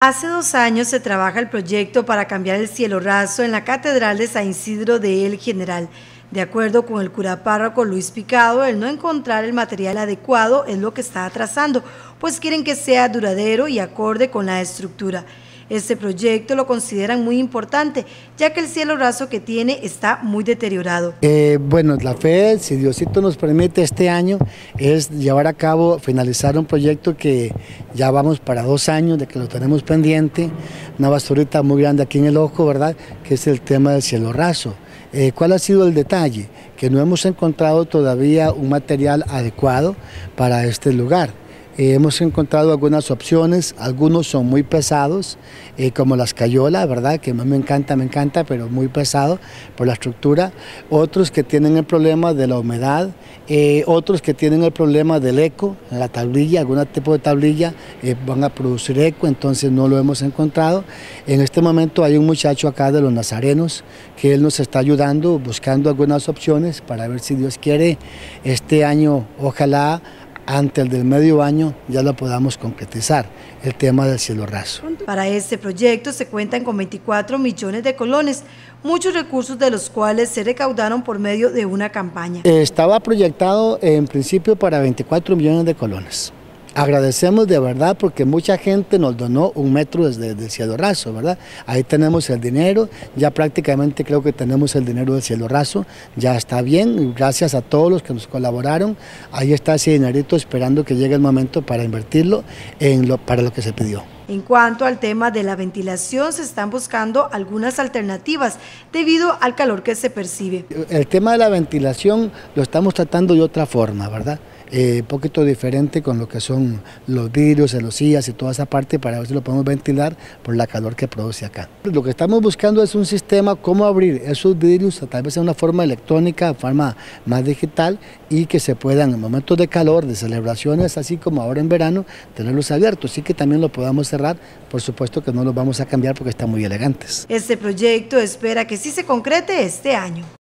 Hace 2 años se trabaja el proyecto para cambiar el cielo raso en la Catedral de San Isidro de El General. De acuerdo con el cura párroco Luis Picado, el no encontrar el material adecuado es lo que está atrasando, pues quieren que sea duradero y acorde con la estructura. Este proyecto lo consideran muy importante, ya que el cielo raso que tiene está muy deteriorado. Bueno, la fe, si Diosito nos permite este año, es llevar a cabo, finalizar un proyecto que ya vamos para 2 años de que lo tenemos pendiente, una basurita muy grande aquí en el ojo, ¿verdad?, que es el tema del cielo raso. ¿Cuál ha sido el detalle? Que no hemos encontrado todavía un material adecuado para este lugar. Hemos encontrado algunas opciones, algunos son muy pesados, como la escayola, ¿verdad?, que a mí me encanta, pero muy pesado por la estructura. Otros que tienen el problema de la humedad, otros que tienen el problema del eco, la tablilla, algún tipo de tablilla van a producir eco, entonces no lo hemos encontrado. En este momento hay un muchacho acá de los Nazarenos que él nos está ayudando, buscando algunas opciones para ver si Dios quiere este año, ojalá, antes del medio año ya lo podamos concretizar, el tema del cielo raso. Para este proyecto se cuentan con 24 millones de colones, muchos recursos de los cuales se recaudaron por medio de una campaña. Estaba proyectado en principio para 24 millones de colones. Agradecemos de verdad porque mucha gente nos donó 1 metro desde el cielo raso, ¿verdad? Ahí tenemos el dinero, ya prácticamente creo que tenemos el dinero del cielo raso, ya está bien, gracias a todos los que nos colaboraron, ahí está ese dinerito esperando que llegue el momento para invertirlo para lo que se pidió. En cuanto al tema de la ventilación, se están buscando algunas alternativas debido al calor que se percibe. El tema de la ventilación lo estamos tratando de otra forma, ¿verdad? Un poquito diferente con lo que son los vidrios, celosías y toda esa parte para ver si lo podemos ventilar por la calor que produce acá. Lo que estamos buscando es un sistema, cómo abrir esos vidrios, tal vez en una forma electrónica, forma más digital y que se puedan en momentos de calor, de celebraciones, así como ahora en verano, tenerlos abiertos, sí que también lo podamos cerrar, por supuesto que no los vamos a cambiar porque están muy elegantes. Este proyecto espera que sí se concrete este año.